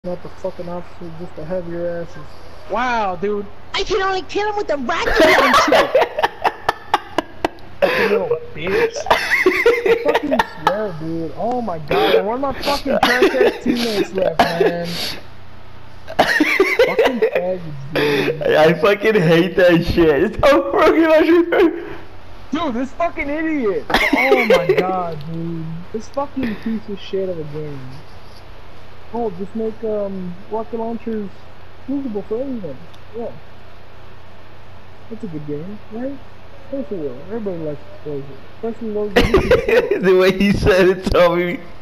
Not the fucking officer just to have your asses. Wow, dude. I can only kill him with the rocket launcher. Fucking little bitch. I fucking swear, dude. Oh my god. And one of my fucking trash ass teammates left, man. Fucking faggots, dude. I fucking hate that shit. Stop fucking like Dude, this fucking idiot. Oh my god, dude. This fucking piece of shit of a game. Oh, just make rocket launchers usable for everyone. Yeah. That's a good game, right? Of course it will. Everybody likes explosions. Especially those The way he said it told me.